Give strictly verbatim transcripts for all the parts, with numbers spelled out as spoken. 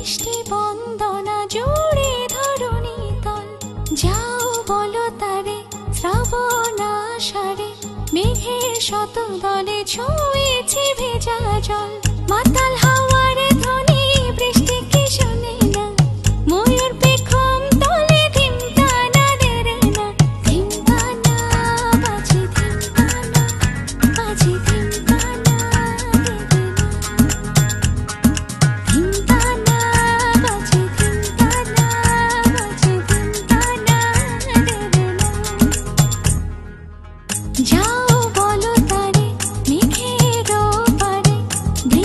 বৃষ্টি বন্দনা জুড়ে ধরণী তল। যাও বলো তারে শ্রাবণ আষাঢ়ে মেঘের শত দলে ছুঁয়েছে ভেজা জল। মাতাল হাওয়ার ধ্বনি বৃষ্টি কি শোনে না, ময়ূর পেখম তলে ধিমকানা দেরে না। ধিমকানা বাজে ধিমকানা বাজে ধিমকানা দেরে না। ধিমকানা বাজে ধিমকানা বাজে ধিমকানা দেরে না। যাও বলো তারে মেঘের ওপারে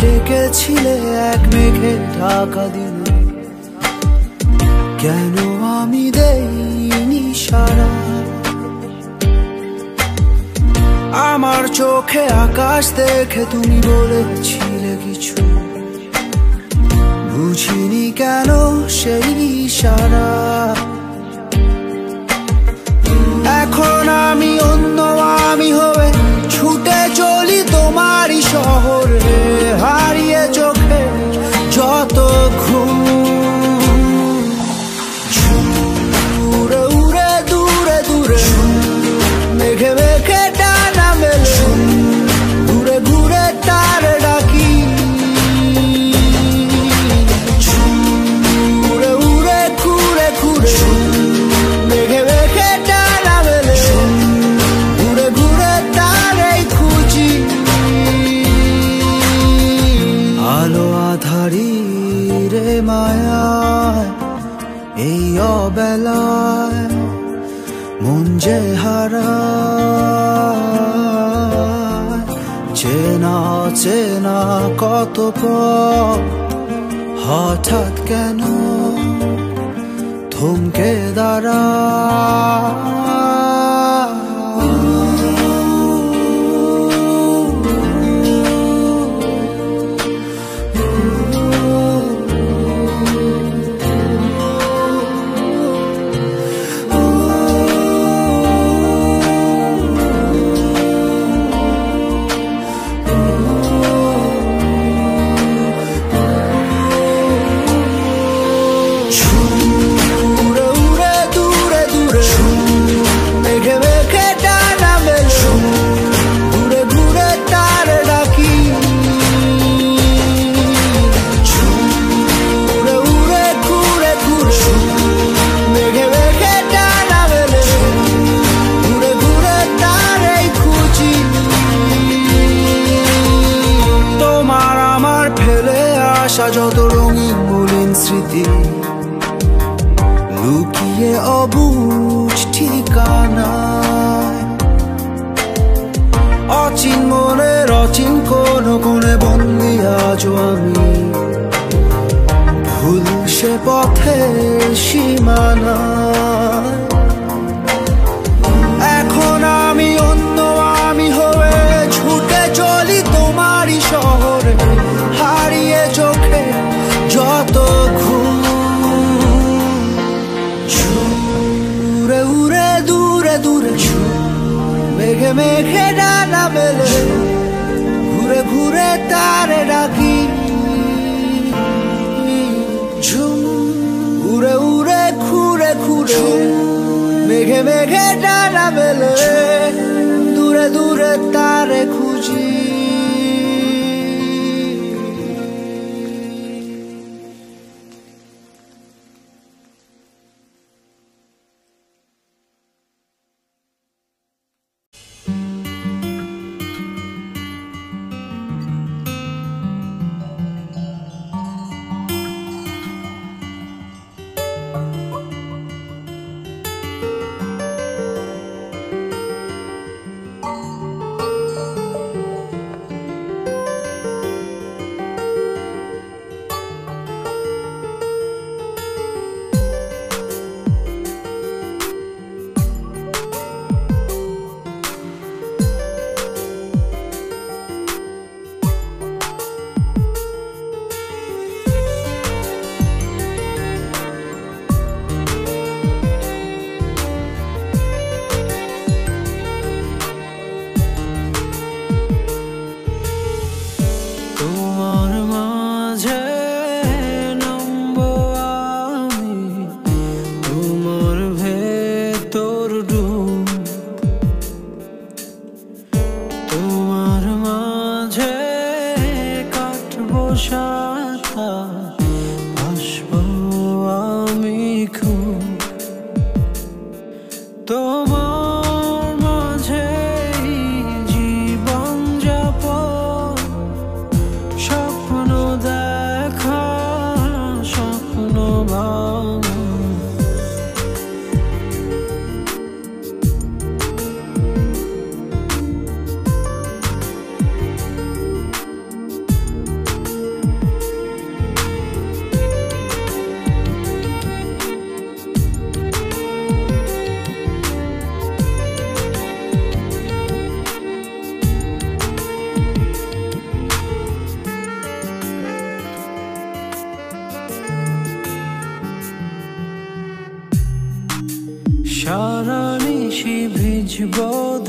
ডেকেছিলে এক মেঘে ঢাকা দিনে, কেন আমি দেইনি সাড়া? আমার চোখে আকাশ দেখে তুমি বলেছিলে কিছু, বুঝিনি কেন সেই ইশারা। এখন আমি অন্য আমি হয়ে ছুটে চলি তোমারই শহরে, হারিয়ে চোখে যত ঘুম। উড়ে উড়ে দূরে দূরে মেঘে মেঘে ডানা মেলে, ঘুরে ঘুরে তার ডাকি। উড়ে উড়ে ঘুরে ঘুরে মেঘে মেঘে ডানা মেলে, ঘুরে ঘুরে তারই খুঁজি। আলো আধারি রে মায়ায় এই অবেলায় মন যে হারায়, চেনা চেনা কত পথ হঠাৎ কেন থমকে দাঁড়ায়। যত রঙিন মলিন স্মৃতি লুকিয়ে অবুঝ ঠিকানায়, অচিন মনের অচিন কোন কোণে বন্দি আজও আমি, ভুল সে পথের সীমানায়। এখন আমি অন্য আমি হয়ে ছুটে চলি তোমারই শহরে, হারিয়ে চোখে যত ঘুম। উড়ে উড়ে দূরে দূরে মেঘে মেঘে ডানা মেলে, ঘুরে ঘুরে তারে ডাকি। ঝুম উড়ে উড়ে ঘুরে ঘুরে মেঘে মেঘে ডানা মেলে, দূরে দূরে তারে খুঁজি। ভিজবো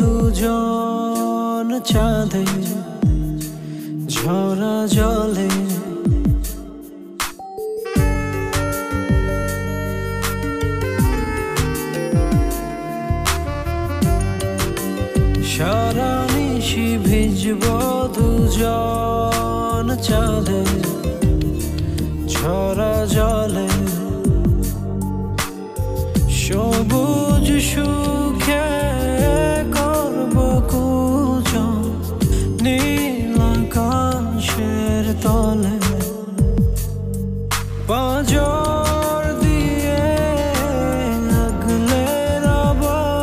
দুজন চাঁদে ঝরা জলে সারা নিশি ভিজবো দুজন চাঁদে ঝরা জলে সবুজ সুখে করব কুজন নীল আকাশের তলে পাঁজর দিয়ে আগলে রব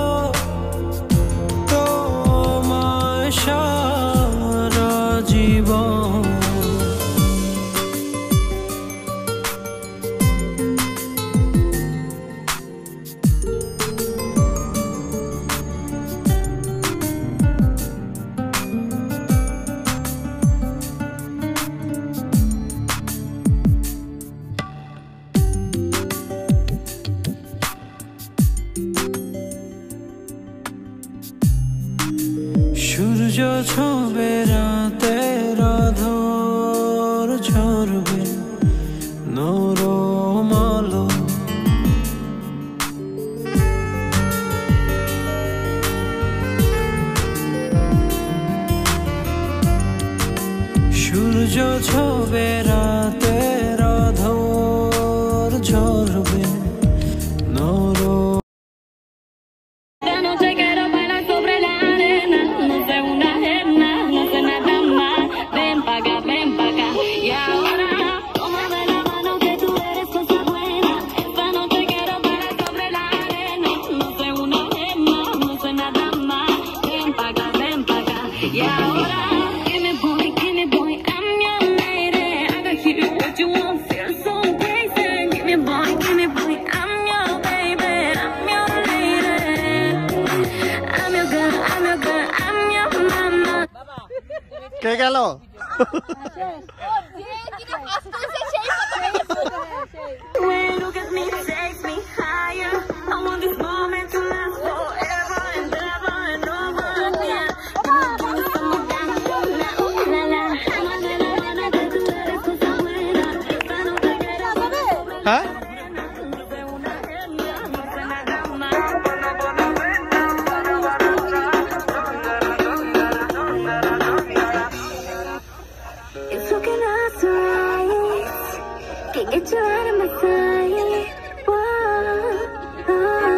তোমায় সারা জীবন সূর্য ছবে রাতের আঁধর ঝরবে নরম আলো সূর্য ছবে রাতের আঁধর ঝরবে নরম কে গেল হ্যাঁ Can't get you out of my sight. Whoa,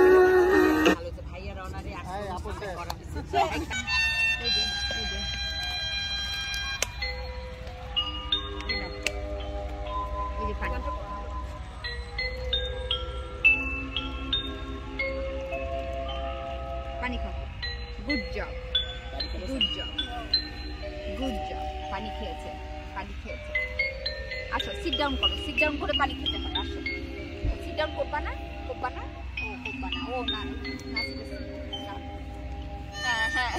পানি খাও good job good job good job পানি খেয়েছে পানি খেয়েছে আসো সিট ডাউন করো সিট ডাউন করে পানি খেতে পারো আসো সিট ডাউন করবা না করবা না ও করবা না ও না না হ্যাঁ হ্যাঁ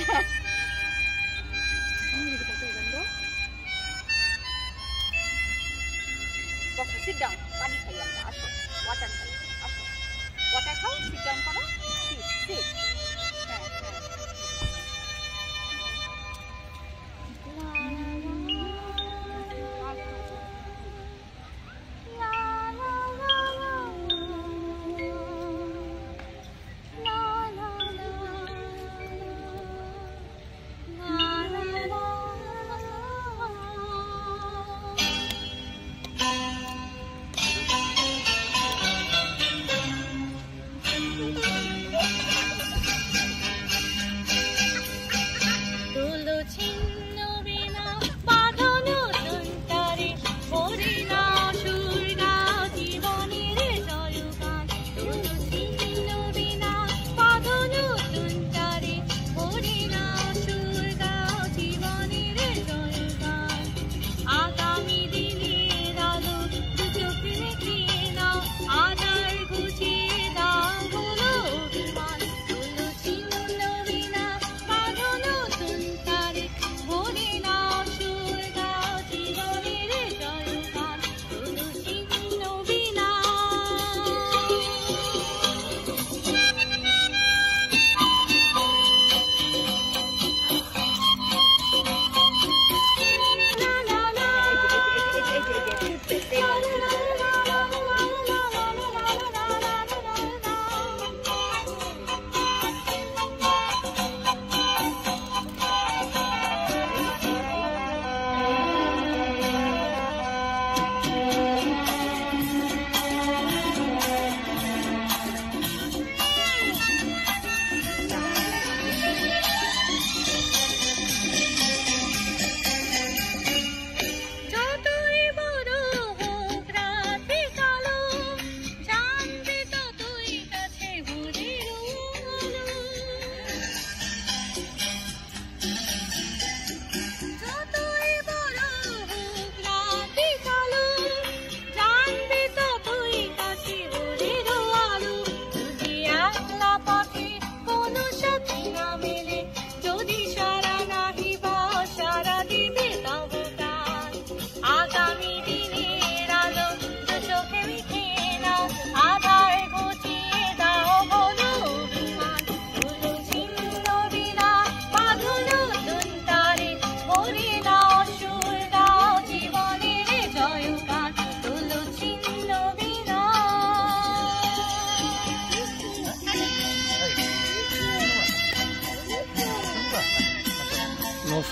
বসো সিট ডাউন পানি খাই আমরা আসো ওয়াটার খাই আসো ওয়াটার খাও সিট ডাউন করো সিট সিট হ্যাঁ হ্যাঁ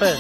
রাফেল।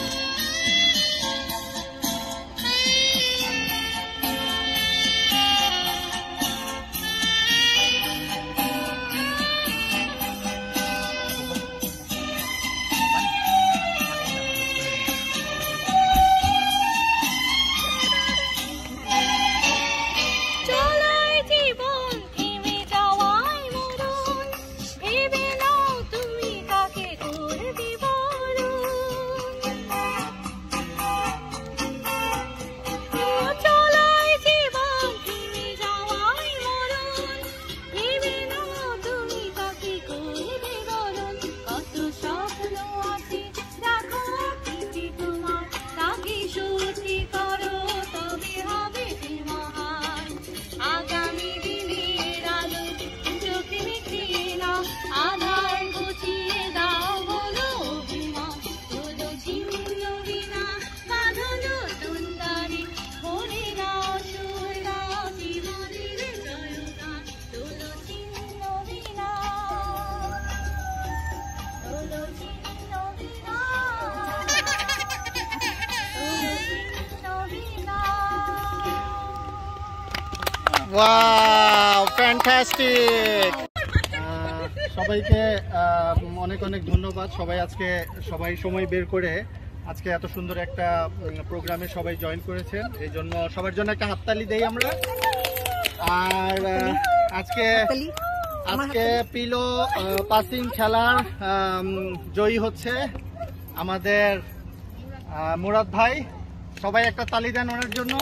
Wow, fantastic. সবাইকে অনেক অনেক ধন্যবাদ। সবাই আজকে সবাই সময় বের করে আজকে এত সুন্দর একটা প্রোগ্রামে সবাই জয়েন করেছেন, এই জন্য সবার জন্য একটা হাততালি দেই আমরা। আর আজকে আজকে পিলো পাসিং খেলার জয়ী হচ্ছে আমাদের মুরাদ ভাই। সবাই একটা তালি দেন ওনার জন্য।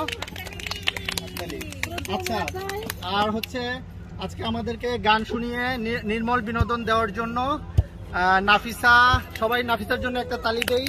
আচ্ছা, আর হচ্ছে আজকে আমাদেরকে গান শুনিয়ে নির্মল বিনোদন দেওয়ার জন্য নাফিসা, সবাই নাফিসার জন্য একটা তালি দেই।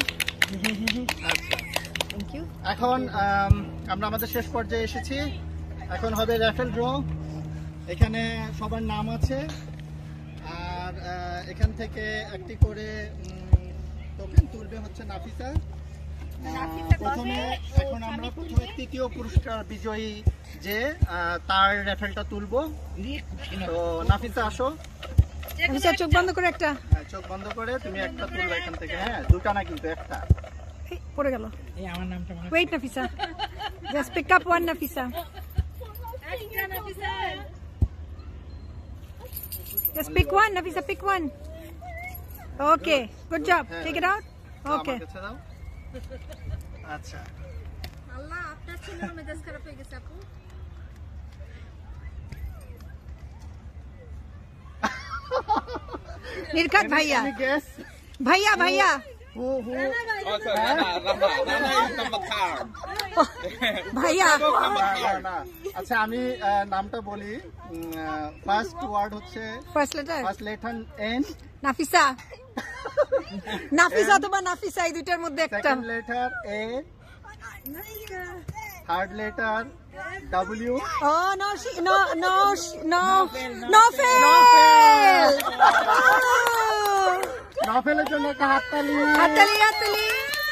এখন আমরা আমাদের শেষ পর্যায়ে এসেছি, এখন হবে র্যাফেল ড্র। এখানে সবার নাম আছে, আর এখান থেকে একটি করে টোকেন তুলবে হচ্ছে নাফিসা। প্রথমে এখন আমরা প্রথমে তৃতীয় পুরস্কার বিজয়ী যে তার র্যাফেলটা তুলবো। তো নাফিসা আসো, চোখ বন্ধ করে একটা, হ্যাঁ চোখ বন্ধ করে তুমি একটা তুলবে এখান থেকে। হ্যাঁ, দুটা না কিন্তু একটা পড়ে গেল। এই আমার নামটা wait Nafisa, just pick up one Nafisa, just pick one Nafisa, pick one. Okay, good job, take it out. Okay, আচ্ছা। আল্লাহ, আপনার ছেলের মেজাজ খারাপ হয়ে গেছে আপু। নির্ঘাত ভাইয়া, ভাইয়া ভাইয়া ভাইয়া। আচ্ছা, আমি নামটা বলি। ফার্স্ট ওয়ার্ড হচ্ছে first letter, first letter N. Nafisa, Nafisa অথবা নাফিসা, এই দুইটার মধ্যে একটা। Second letter A, third letter W. Oh no no no no Nofel. নফেলের জন্য একটা হাততালি, হাততালি হাততালি।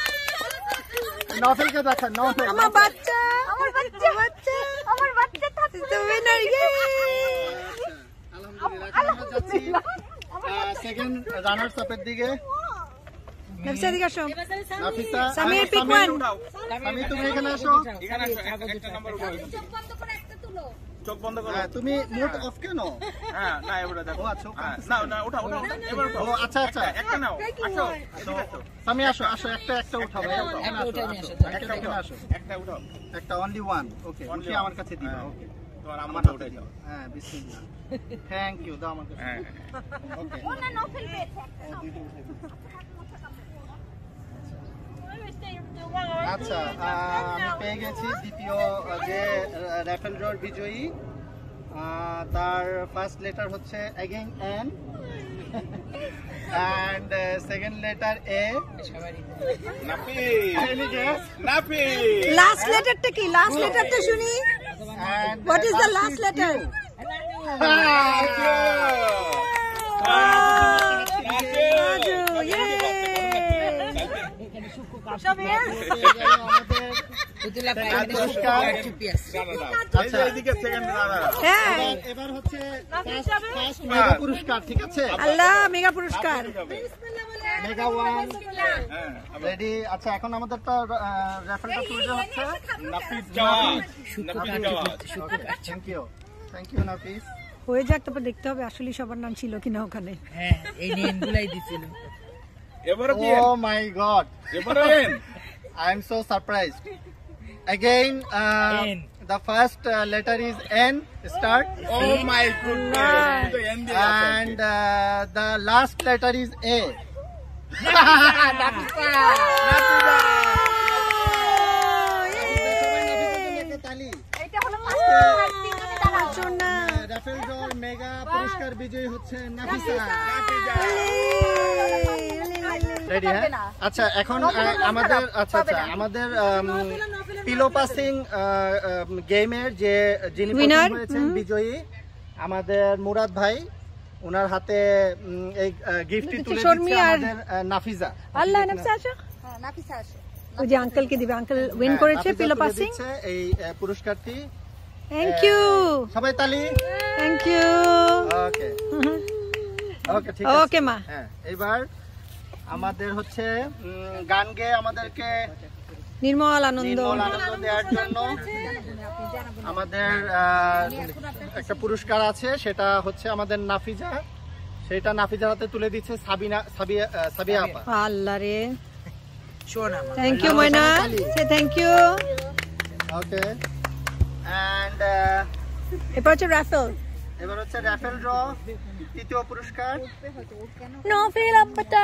নফেলকে দেখান, নফেল আমার বাচ্চা, আমার বাচ্চা বাচ্চা আমার বাচ্চা থাকছে তো উইনার। ইয়ে, আলহামদুলিল্লাহ। আমরা যাচ্ছি সেকেন্ড রানার্স আপের দিকে। নাফিসা দিকে আসো। Nafisa, Samir pick one. সামির তুমি এখানে আসো। এখানে আসো, একটা নাম্বার উঠাও। চোখ বন্ধ করে একটা তুলো। চোখ বন্ধ করো। তুমি মুড অফ কেন? হ্যাঁ, না এবারে দেখো। ও আচ্ছা, না না, ওঠা ওঠা, এবার উঠাও। ও আচ্ছা আচ্ছা, একটা নাও, আসো এদিকে আসো। সামি আসো, আসো একটা একটা উঠাও। এখানে আসো, একটা এখানে আসো, একটা উঠাও, একটা অনলি ওয়ান। ওকে, Only উঠিয়ে one. আমার কাছে দিবা। ওকে, তোমার আমার আমটা হাতে উঠাই দিও। দাও। হ্যাঁ, বিসমিল্লাহ। থ্যাংক ইউ, দাও আমার কাছে। হ্যাঁ, ওকে, ও না, নফেল পেয়েছে। আচ্ছা, আমি পেয়ে গেছি দ্বিতীয় যে র্যাফেল ড্রর বিজয়ী। তার ফার্স্ট লেটার হচ্ছে again N, and uh, second letter A. Napi, Any guess? Napi. Last লেটারটা কি? লাস্ট লেটারটা শুনি। And What is the last last is letter? Q. Raju, ইয়ে। সব here? আচ্ছা, এদিকে সেকেন্ড রানার। হ্যাঁ, এবার- এবার হচ্ছে ফার্স্ট মেগা পুরস্কার, ঠিক আছে? আল্লাহ মেগা পুরস্কার। Mega one ready. আচ্ছা এখন আমাদের তো রেফারেলটা তুলতে হচ্ছে। Nafis Jawad Nafis Jawad thank you thank you Nafis. হয়ে যাক, তারপর দেখতে হবে আসলে সবার নাম ছিল কিনা ওখানে। হ্যাঁ এই নেমগুলাই দিছিল। এবারে কি Oh my God! এবারে N I am so surprised. Again, uh, N. the first uh, letter is N. Start. Oh my goodness তো এন দিয়ে আছে And uh, the last letter is A. এটা হলো ফার্স্ট তিনজনে দাঁড়াও। রাফেল ড্রর মেগা পুরস্কার বিজয়ী হচ্ছে নাফিসা। রেডি হ্যাঁ? আচ্ছা এখন আহ, আমাদের আচ্ছা আচ্ছা আমাদের পিলো পাসিং গেমের যে যিনি Winner, প্রথম হয়েছেন বিজয়ী আমাদের মুরাদ ভাই, ওনার হাতে উম, এই গিফটটি তুলে শর্মি দিচ্ছে আর- আমাদের আহ, নাফিজা। আল্লাহ নাফসা আসো। হ্যাঁ নাফিসা আসো। ওই যে আঙ্কেলকে দিবে, আঙ্কেল উইন হ্যাঁ, করেছে নাফিজা পিলো তুলে পাসিং। দিচ্ছে এই আহ, পুরস্কারটি। থ্যাংক ইউ সবাই তালি। Thank you. ওকে ওকে ঠিক আছে। ওকে মা। হ্যাঁ এবার আমাদের হচ্ছে উম, গান গেয়ে আমাদেরকে নির্মল আনন্দ। নির্মল আনন্দ দেওয়ার জন্য আমাদের আহ, একটা পুরস্কার আছে, সেটা হচ্ছে আমাদের নাফিজা, সেটা নাফিজার হাতে তুলে দিচ্ছে সাবিনা সাবিয়া আহ, সাবিয়া আপা। আল্লাহ রে, শোন আমার থ্যাংক ইউ ময়না, সে থ্যাংক ইউ। ওকে এন্ড এরপর হচ্ছে রাফেল। এবার হচ্ছে রাফেল ড্র তৃতীয় পুরস্কার। নফিল আব্বাটা।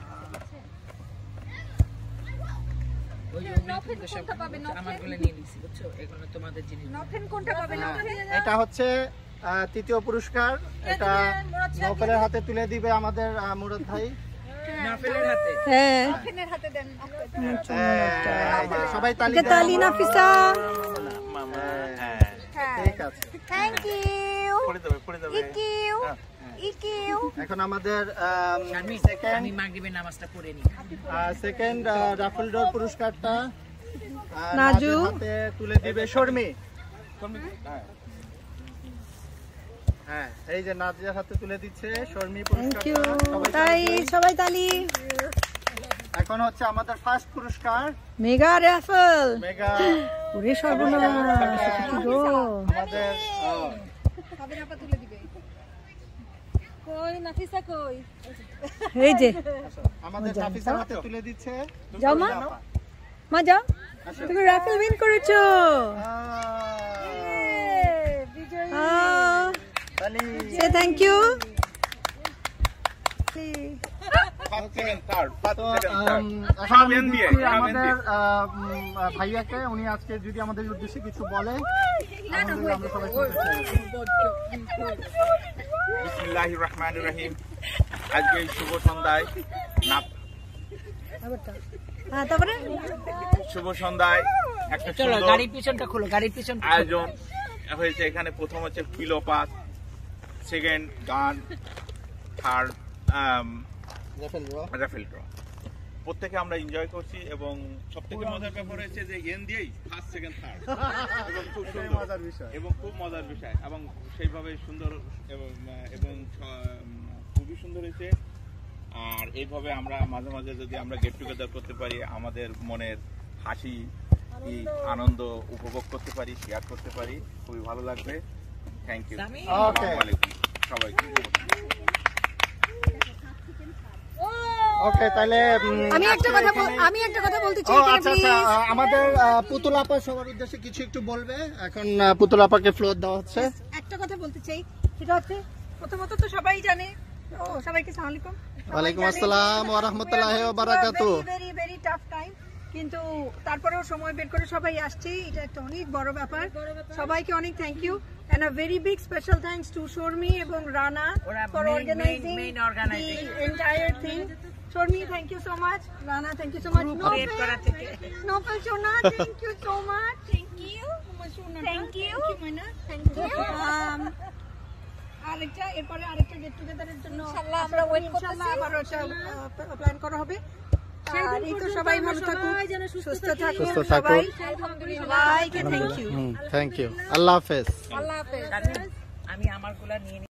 নফেন কোনটা পাবে? আমার নফেন গুলো নিয়ে নিছি বুঝছো, এগুলো তোমাদের জিনিস। নফেন কোনটা পাবে? নফেন এটা হচ্ছে আহ, তৃতীয় পুরস্কার, এটা নৌফেলের হাতে তুলে দিবে আমাদের আহ, মুরাদ ভাই। নাফেলের হাতে। হ্যাঁ নফেনের হাতে দেন। এই যে সবাই তালি এটা দেন। তালি নাফিসা। হ্যাঁ ঠিক আছে। থ্যাংক ইউ পড়ে যাবে পড়ে যাবে ইকিউ ইকিউ। এখন আমাদের শারমিন, সেকেন্ড আমি মাগরিবের নামাজটা পড়ে নি। সেকেন্ড রাফেল ড্র পুরস্কারটা আহ, নাজু। নাজুর হাতে তুলে দিবে শর্মি। হ্যাঁ এই যে নাজিয়ার হাতে তুলে দিচ্ছে শর্মি থ্যাংক ইউ। পুরস্কারটা। সবাই তাই তালি দিন। সবাই তালি। এখন হচ্ছে আমাদের ফার্স্ট পুরস্কার মেগা রাফেল। মেগা ওরে সর্বনাশ, কি গো। আমাদের আহ, সাবিনা আপা তুলে দিবে। কই নাফিসা কই? এই যে আমাদের নাফিসার হাতে তুলে দিচ্ছে যাও মা, মা যাও, তুমি রাফেল উইন করেছো। আহ, তালি। সে thank you. First second third first তো, সেকেন্ড উম, থার্ড এখন সব আমি এন দিয়ে দিচ্ছি সব এন আমাদের দিয়ে আহ, উম, আহ, ভাইয়াকে, উনি আজকে যদি আমাদের উদ্দেশ্যে কিছু বলে আলহামদুলিল্লাহ, আমরা সবাই শুনতে চাই। বিসমিল্লাহির রহমানির রহিম। আজকে এই শুভ সন্ধ্যায় নাপ- হ্যাঁ তারপরে শুভ সন্ধ্যায় একটা চলো সুন্দর গাড়ির পিছনটা খোলো, গাড়ির পিছন আয়োজন হয়েছে। এখানে প্রথম হচ্ছে পিলো পাস, সেকেন্ড গান, third raffle draw. Raffle draw. প্রত্যেকে আমরা এনজয় করছি এবং সবথেকে মজার ব্যাপার হয়েছে যে এন দিয়েই ফার্স্ট সেকেন্ড থার্ড এবং খুব এটাই সুন্দর মজার বিষয়। এবং খুব মজার বিষয় এবং সেইভাবে সুন্দর এবং এবং স- খুবই সুন্দর হয়েছে। আর এইভাবে আমরা মাঝে মাঝে যদি আমরা গেট টুগেদার করতে পারি, আমাদের মনের হাসি এই আনন্দ উপভোগ করতে পারি, শেয়ার করতে পারি, খুবই ভালো লাগবে। Thank you. Okay. সবাইকে ওকে তাহলে উম, আমি একটা আজকে কথা বল- এখানে- আমি একটা কথা বলতে ও চাই, আচ্ছা আচ্ছা আহ, আমাদের আহ, পুতুল আপা সবার উদ্দেশ্যে কিছু একটু বলবে। এখন আহ, পুতুল আপাকে ফ্লোর দেওয়া হচ্ছে। একটা কথা বলতে চাই, সেটা হচ্ছে প্রথমত তো সবাই জানে, ও সবাইকে আসসালামু আলাইকুম। ওয়ালাইকুম আসসালাম ওয়া রাহমাতুল্লাহি ওয়া বারাকাতুহু। ভেরি ভেরি টাফ টাইম, কিন্তু তারপরেও সময় বের করে সবাই আসছে, এটা একটা অনেক বড় ব্যাপার। সবাইকে অনেক thank you and a very big special thanks to Shormi এবং Rana ওরা for main- organizing main- main organizing. the entire thing. Shormi, thank you so much. Rana, thank you so much. create করা থেকে। Nopal Shona, thank you so much. Thank you. Thank you. Thank you. Um, আরেকটা এরপরে আরেকটা gate টুগেদারের জন্য ইনশাআল্লাহ আমরা wait ইনশাআল্লাহ করতেছি। আবারও একটা প্ল্যান করা হবে। আর এই তো সবাই ভালো থাকুন, সুস্থ থাকুন সুস্থ থাকুন। সবাই। সবাইকে thank you. Thank you. Allah হাফেজ। আল্লাহ হাফেজ। শারমিন, আমি আমার গুলা নিয়ে